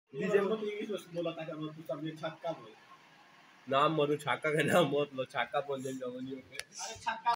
DJ में English में बोला था कि तू सब ये छक्का बोल नाम मरु छक्का का नाम मत लो छक्का बोल दे जवनियों पे।